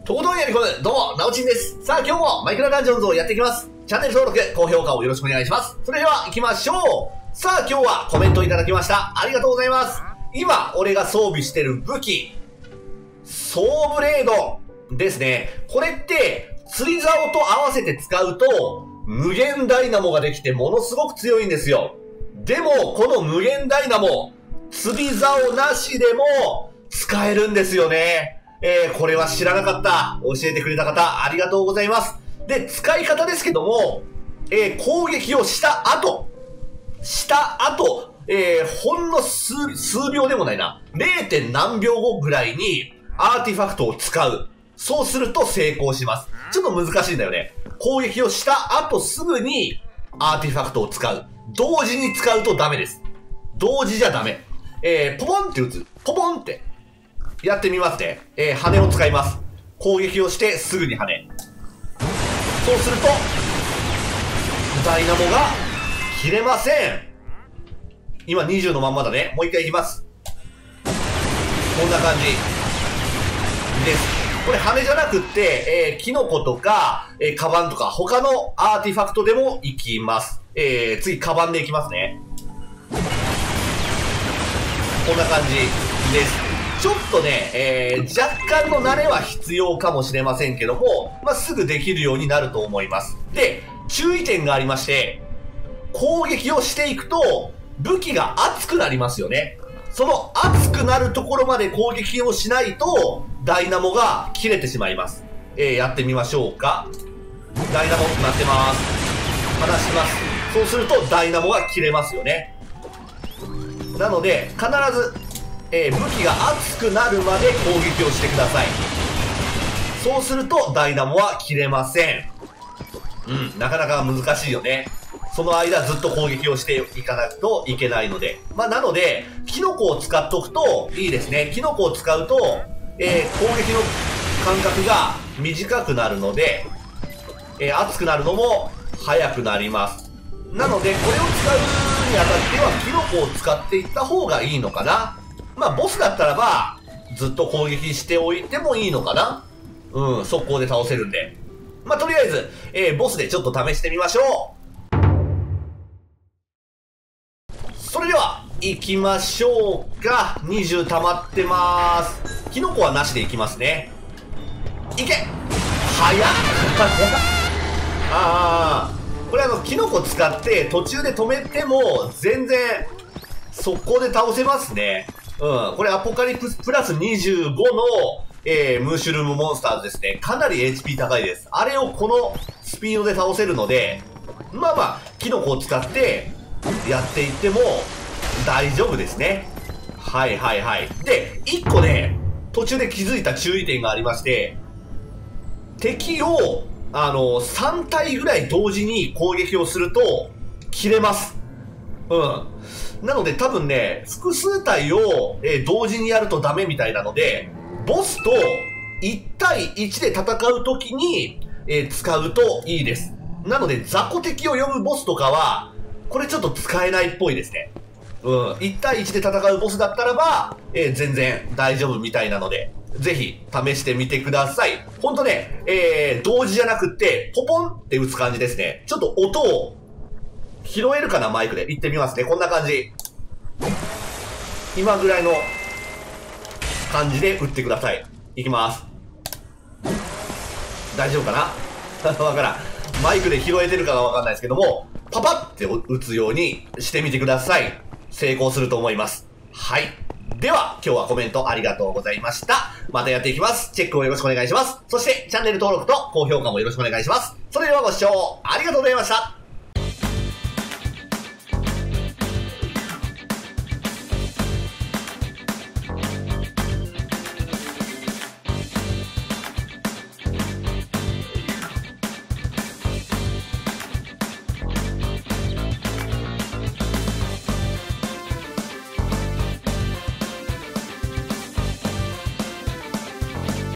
とことんやり込む、どうも、なおちんです。さあ、今日もマイクラダンジョンズをやっていきます。チャンネル登録、高評価をよろしくお願いします。それでは、行きましょう。さあ、今日はコメントいただきました。ありがとうございます。今、俺が装備してる武器、ソーブレードですね。これって、釣り竿と合わせて使うと、無限ダイナモができてものすごく強いんですよ。でも、この無限ダイナモ、釣り竿なしでも使えるんですよね。これは知らなかった。教えてくれた方、ありがとうございます。で、使い方ですけども、攻撃をした後、ほんの数秒でもないな、0. 何秒後ぐらいにアーティファクトを使う。そうすると成功します。ちょっと難しいんだよね。攻撃をした後すぐにアーティファクトを使う。同時に使うとダメです。同時じゃダメ。ポポンって打つ。ポポンって。やってみますね。羽を使います。攻撃をしてすぐに羽。そうすると、ダイナモが切れません。今20のまんまだね。もう一回いきます。こんな感じです。これ羽じゃなくって、キノコとか、カバンとか他のアーティファクトでもいきます。次カバンでいきますね。こんな感じです。ちょっとね、若干の慣れは必要かもしれませんけども、すぐできるようになると思います。で、注意点がありまして、攻撃をしていくと、武器が熱くなりますよね。その熱くなるところまで攻撃をしないと、ダイナモが切れてしまいます。やってみましょうか。ダイナモなってます。離します。そうすると、ダイナモが切れますよね。なので、必ず、武器が熱くなるまで攻撃をしてください。そうするとダイナモは切れません。なかなか難しいよね。その間ずっと攻撃をしていかなくといけないので。なので、キノコを使っとくといいですね。キノコを使うと、攻撃の間隔が短くなるので、熱くなるのも早くなります。なので、これを使うにあたっては、キノコを使っていった方がいいのかな。ボスだったらば、ずっと攻撃しておいてもいいのかな。速攻で倒せるんで。とりあえず、ボスでちょっと試してみましょう。それでは、行きましょうか。20溜まってまーす。キノコはなしで行きますね。いけ早っこれキノコ使って途中で止めても、全然、速攻で倒せますね。これアポカリプスプラス25の、ムーシュルームモンスターズですね。かなり HP 高いです。あれをこのスピードで倒せるので、キノコを使ってやっていっても大丈夫ですね。で、1個ね、途中で気づいた注意点がありまして、敵を、3体ぐらい同時に攻撃をすると、切れます。なので多分ね、複数体を、同時にやるとダメみたいなので、ボスと1対1で戦うときに、使うといいです。なので雑魚敵を呼ぶボスとかは、これちょっと使えないっぽいですね。1対1で戦うボスだったらば、全然大丈夫みたいなので、ぜひ試してみてください。ほんとね、同時じゃなくって、ポポンって打つ感じですね。ちょっと音を、拾えるかなマイクで。行ってみますね。こんな感じ。今ぐらいの感じで打ってください。いきます。大丈夫かなわからん。マイクで拾えてるかがわかんないですけども、パパって打つようにしてみてください。成功すると思います。では、今日はコメントありがとうございました。またやっていきます。チェックをよろしくお願いします。そして、チャンネル登録と高評価もよろしくお願いします。それではご視聴ありがとうございました。